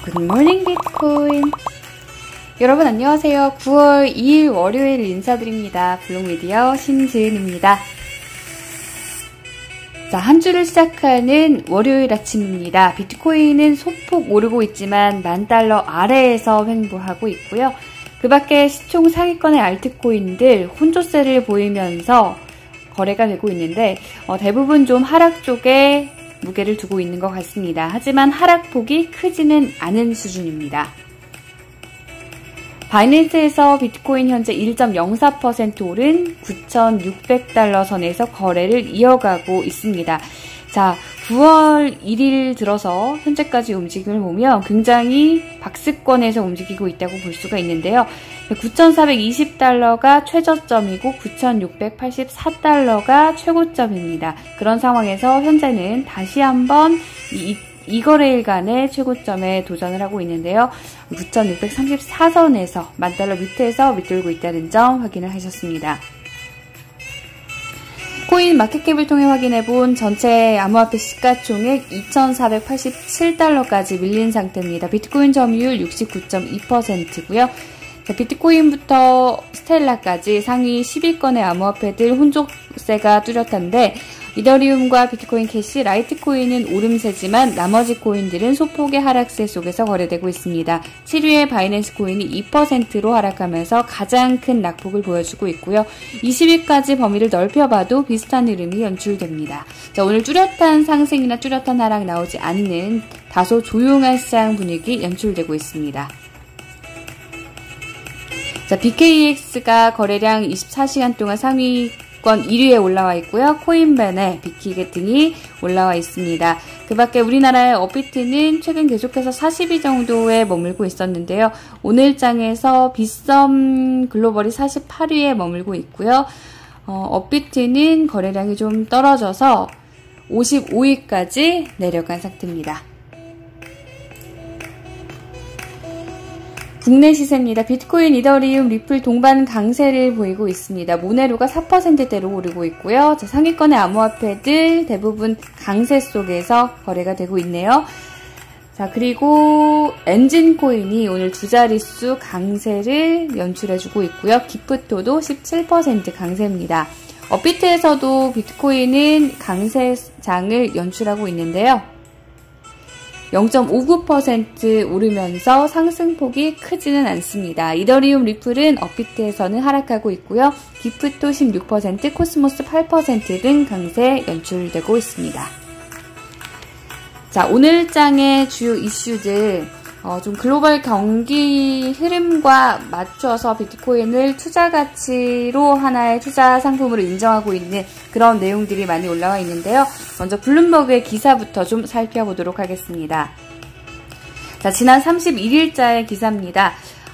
굿모닝 비트코인. 여러분 안녕하세요. 9월 2일 월요일 인사드립니다. 블록미디어 신지은입니다. 자, 한 주를 시작하는 월요일 아침입니다. 비트코인은 소폭 오르고 있지만 $10,000 아래에서 횡보하고 있고요. 그 밖에 시총 상위권의 알트코인들 혼조세를 보이면서 거래가 되고 있는데 대부분 좀 하락 쪽에 무게를 두고 있는 것 같습니다. 하지만 하락폭이 크지는 않은 수준입니다. 바이낸스에서 비트코인 현재 1.04% 오른 $9,600 선에서 거래를 이어가고 있습니다. 자, 9월 1일 들어서 현재까지 움직임을 보면 굉장히 박스권에서 움직이고 있다고 볼 수가 있는데요. $9,420가 최저점이고 $9,684가 최고점입니다. 그런 상황에서 현재는 다시 한번 이 거래일간의 최고점에 도전을 하고 있는데요. 9,634선에서 $10,000 밑에서 밑돌고 있다는 점 확인을 하셨습니다. 코인 마켓캡을 통해 확인해본 전체 암호화폐 시가총액 $2,487까지 밀린 상태입니다. 비트코인 점유율 69.2%고요. 비트코인부터 스텔라까지 상위 10위권의 암호화폐들 혼조세가 뚜렷한데 이더리움과 비트코인 캐시, 라이트코인은 오름세지만 나머지 코인들은 소폭의 하락세 속에서 거래되고 있습니다. 7위의 바이낸스 코인이 2%로 하락하면서 가장 큰 낙폭을 보여주고 있고요. 20위까지 범위를 넓혀봐도 비슷한 흐름이 연출됩니다. 자, 오늘 뚜렷한 상승이나 뚜렷한 하락 나오지 않는 다소 조용한 시장 분위기 연출되고 있습니다. 자, BKEX가 거래량 24시간 동안 상위권 1위에 올라와 있고요. 코인벤에 비키겟 등이 올라와 있습니다. 그 밖에 우리나라의 업비트는 최근 계속해서 40위 정도에 머물고 있었는데요. 오늘 장에서 빗썸 글로벌이 48위에 머물고 있고요. 업비트는 거래량이 좀 떨어져서 55위까지 내려간 상태입니다. 국내 시세입니다. 비트코인, 이더리움, 리플 동반 강세를 보이고 있습니다. 모네로가 4%대로 오르고 있고요. 자, 상위권의 암호화폐들 대부분 강세 속에서 거래가 되고 있네요. 자, 그리고 엔진코인이 오늘 두 자릿수 강세를 연출해주고 있고요. 기프토도 17% 강세입니다. 업비트에서도 비트코인은 강세장을 연출하고 있는데요. 0.59% 오르면서 상승폭이 크지는 않습니다. 이더리움, 리플은 업비트에서는 하락하고 있고요. 기프토 16%, 코스모스 8% 등 강세 연출되고 있습니다. 자, 오늘 장의 주요 이슈들 좀 글로벌 경기 흐름과 맞춰서 비트코인을 투자 가치로 하나의 투자 상품으로 인정하고 있는 그런 내용들이 많이 올라와 있는데요. 먼저 블룸버그의 기사부터 좀 살펴보도록 하겠습니다. 자, 지난 31일자의 기사입니다.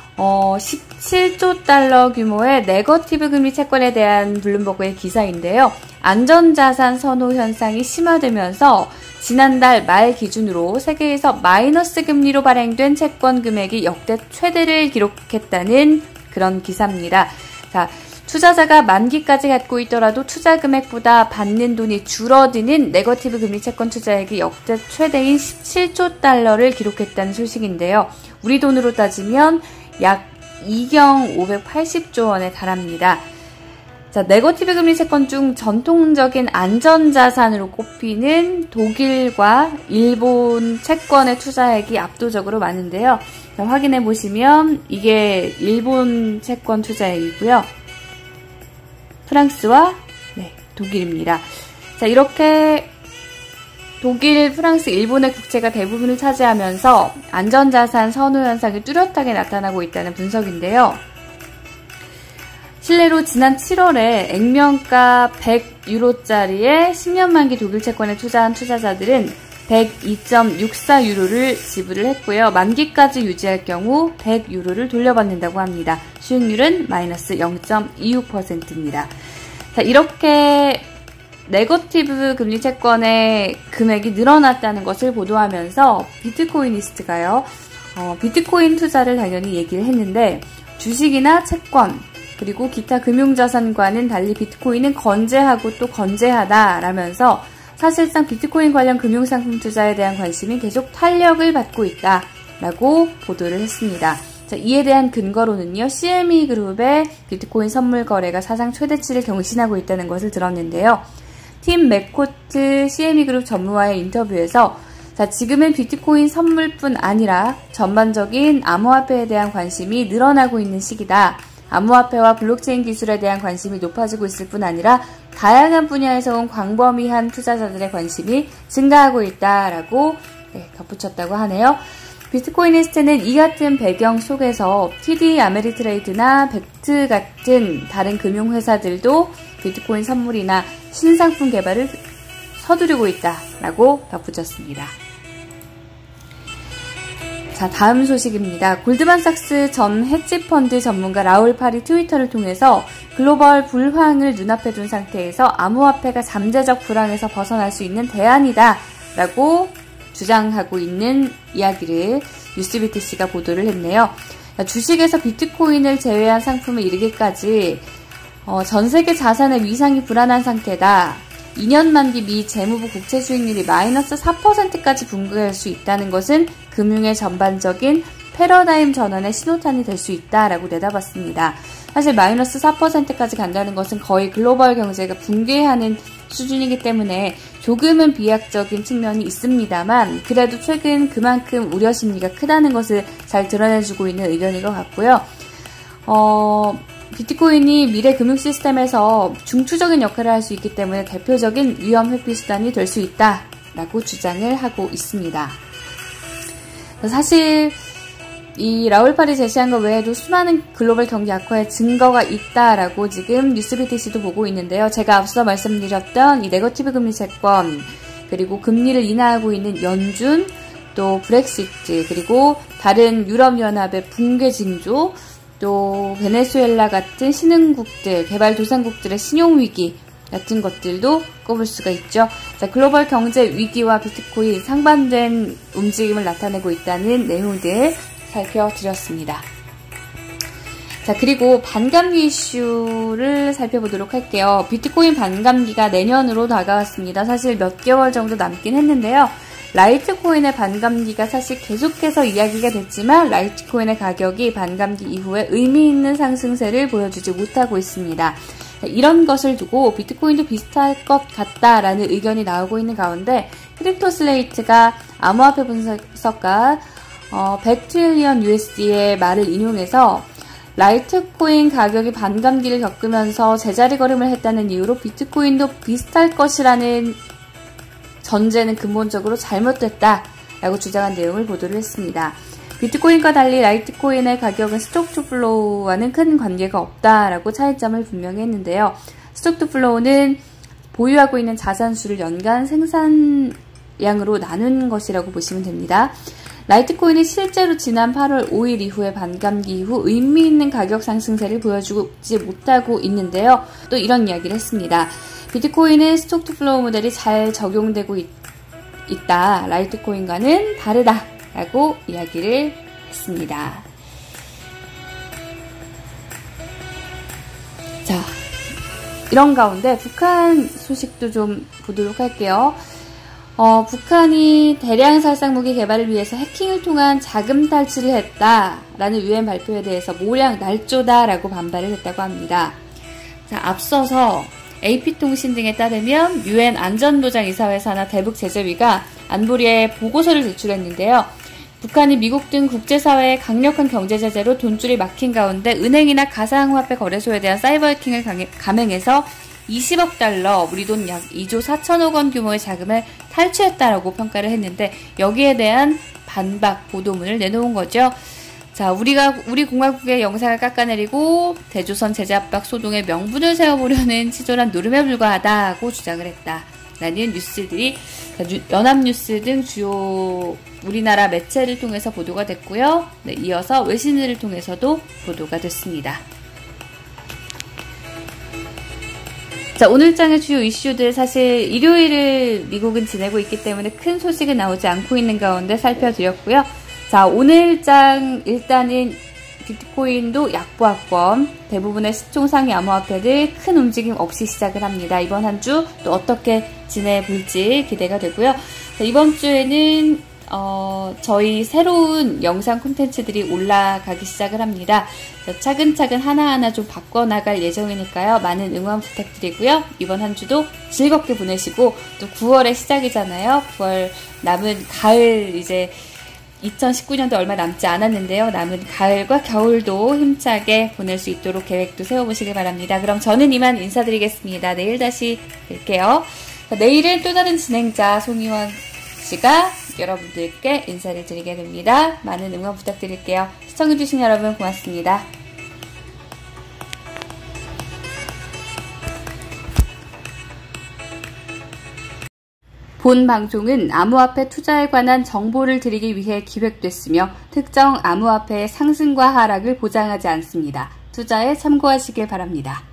17조 달러 규모의 네거티브 금리 채권에 대한 블룸버그의 기사인데요. 안전자산 선호 현상이 심화되면서 지난달 말 기준으로 세계에서 마이너스 금리로 발행된 채권 금액이 역대 최대를 기록했다는 그런 기사입니다. 자, 투자자가 만기까지 갖고 있더라도 투자 금액보다 받는 돈이 줄어드는 네거티브 금리 채권 투자액이 역대 최대인 17조 달러를 기록했다는 소식인데요. 우리 돈으로 따지면 약 2경 580조 원에 달합니다. 자, 네거티브 금리 채권 중 전통적인 안전자산으로 꼽히는 독일과 일본 채권의 투자액이 압도적으로 많은데요. 자, 확인해 보시면 이게 일본 채권 투자액이고요. 프랑스와 독일입니다. 자, 이렇게 독일, 프랑스, 일본의 국채가 대부분을 차지하면서 안전자산 선호 현상이 뚜렷하게 나타나고 있다는 분석인데요. 실례로 지난 7월에 액면가 100유로짜리의 10년 만기 독일 채권에 투자한 투자자들은 102.64유로를 지불을 했고요. 만기까지 유지할 경우 100유로를 돌려받는다고 합니다. 수익률은 마이너스 0.26%입니다. 자, 이렇게 네거티브 금리 채권의 금액이 늘어났다는 것을 보도하면서 비트코이니스트가요, 비트코인 투자를 당연히 얘기를 했는데 주식이나 채권, 그리고 기타 금융자산과는 달리 비트코인은 건재하고 또 건재하다라면서 사실상 비트코인 관련 금융상품 투자에 대한 관심이 계속 탄력을 받고 있다. 라고 보도를 했습니다. 자, 이에 대한 근거로는요, CME 그룹의 비트코인 선물 거래가 사상 최대치를 경신하고 있다는 것을 들었는데요. 팀 맥코트 CME 그룹 전무와의 인터뷰에서 자, 지금은 비트코인 선물뿐 아니라 전반적인 암호화폐에 대한 관심이 늘어나고 있는 시기다. 암호화폐와 블록체인 기술에 대한 관심이 높아지고 있을 뿐 아니라 다양한 분야에서 온 광범위한 투자자들의 관심이 증가하고 있다라고 덧붙였다고 하네요. 비트코이니스트는 이 같은 배경 속에서 TD 아메리트레이드나 벡트 같은 다른 금융회사들도 비트코인 선물이나 신상품 개발을 서두르고 있다라고 덧붙였습니다. 자, 다음 소식입니다. 골드만삭스 전 헤지펀드 전문가 라울 파리 트위터를 통해서 글로벌 불황을 눈앞에 둔 상태에서 암호화폐가 잠재적 불황에서 벗어날 수 있는 대안이다 라고 주장하고 있는 이야기를 뉴스BTC가 보도를 했네요. 주식에서 비트코인을 제외한 상품을 이르기까지 전 세계 자산의 위상이 불안한 상태다. 2년 만기 미 재무부 국채 수익률이 마이너스 4%까지 붕괴할 수 있다는 것은 금융의 전반적인 패러다임 전환의 신호탄이 될 수 있다라고 내다봤습니다. 사실 마이너스 4%까지 간다는 것은 거의 글로벌 경제가 붕괴하는 수준이기 때문에 조금은 비약적인 측면이 있습니다만 그래도 최근 그만큼 우려 심리가 크다는 것을 잘 드러내주고 있는 의견인 것 같고요. 비트코인이 미래 금융 시스템에서 중추적인 역할을 할 수 있기 때문에 대표적인 위험 회피 수단이 될 수 있다라고 주장을 하고 있습니다. 사실 이 라울 파리 제시한 것 외에도 수많은 글로벌 경기 악화의 증거가 있다라고 지금 뉴스BTC도 보고 있는데요. 제가 앞서 말씀드렸던 이 네거티브 금리 채권, 그리고 금리를 인하하고 있는 연준, 또 브렉시트, 그리고 다른 유럽연합의 붕괴 징조, 또 베네수엘라 같은 신흥국들, 개발도상국들의 신용위기 같은 것들도 꼽을 수가 있죠. 자, 글로벌 경제 위기와 비트코인 상반된 움직임을 나타내고 있다는 내용들 살펴드렸습니다. 자, 그리고 반감기 이슈를 살펴보도록 할게요. 비트코인 반감기가 내년으로 다가왔습니다. 사실 몇 개월 정도 남긴 했는데요. 라이트코인의 반감기가 사실 계속해서 이야기가 됐지만 라이트코인의 가격이 반감기 이후에 의미 있는 상승세를 보여주지 못하고 있습니다. 이런 것을 두고 비트코인도 비슷할 것 같다라는 의견이 나오고 있는 가운데 크립토슬레이트가 암호화폐 분석가 100트릴리언 USD의 말을 인용해서 라이트코인 가격이 반감기를 겪으면서 제자리 걸음을 했다는 이유로 비트코인도 비슷할 것이라는 전제는 근본적으로 잘못됐다라고 주장한 내용을 보도를 했습니다. 비트코인과 달리 라이트코인의 가격은 스톡투플로우와는 큰 관계가 없다라고 차이점을 분명히 했는데요. 스톡투플로우는 보유하고 있는 자산 수를 연간 생산량으로 나눈 것이라고 보시면 됩니다. 라이트코인은 실제로 지난 8월 5일 이후에 반감기 이후 의미 있는 가격 상승세를 보여주지 못하고 있는데요. 또 이런 이야기를 했습니다. 비트코인은 스톡투플로우 모델이 잘 적용되고 있다. 라이트코인과는 다르다. 라고 이야기를 했습니다. 자, 이런 가운데 북한 소식도 좀 보도록 할게요. 북한이 대량 살상 무기 개발을 위해서 해킹을 통한 자금 탈취를 했다라는 UN 발표에 대해서 모량 날조다라고 반발을 했다고 합니다. 자, 앞서서 AP통신 등에 따르면 UN 안전보장이사회 산하 대북제재위가 안보리에 보고서를 제출했는데요. 북한이 미국 등 국제사회의 강력한 경제제재로 돈줄이 막힌 가운데 은행이나 가상화폐 거래소에 대한 사이버 해킹을 감행해서 20억 달러, 우리 돈 약 2조 4천억 원 규모의 자금을 탈취했다라고 평가를 했는데 여기에 대한 반박 보도문을 내놓은 거죠. 자, 우리 공화국의 영상을 깎아내리고 대조선 제재 압박 소동의 명분을 세워보려는 치졸한 노름에 불과하다고 주장을 했다라는 뉴스들이 연합뉴스 등 주요 우리나라 매체를 통해서 보도가 됐고요. 네, 이어서 외신들을 통해서도 보도가 됐습니다. 자, 오늘장의 주요 이슈들 사실 일요일을 미국은 지내고 있기 때문에 큰 소식은 나오지 않고 있는 가운데 살펴드렸고요. 자, 오늘장 일단은 비트코인도 약보합권, 대부분의 시총 상위 암호화폐들 큰 움직임 없이 시작을 합니다. 이번 한 주 또 어떻게 지내볼지 기대가 되고요. 자, 이번 주에는 저희 새로운 영상 콘텐츠들이 올라가기 시작을 합니다. 차근차근 하나하나 좀 바꿔나갈 예정이니까요. 많은 응원 부탁드리고요. 이번 한 주도 즐겁게 보내시고 또 9월의 시작이잖아요. 9월 남은 가을 이제 2019년도 얼마 남지 않았는데요. 남은 가을과 겨울도 힘차게 보낼 수 있도록 계획도 세워보시길 바랍니다. 그럼 저는 이만 인사드리겠습니다. 내일 다시 뵐게요. 내일은 또 다른 진행자 송희원 씨가 여러분들께 인사를 드리게 됩니다. 많은 응원 부탁드릴게요. 시청해주신 여러분 고맙습니다. 본 방송은 암호화폐 투자에 관한 정보를 드리기 위해 기획됐으며 특정 암호화폐의 상승과 하락을 보장하지 않습니다. 투자에 참고하시길 바랍니다.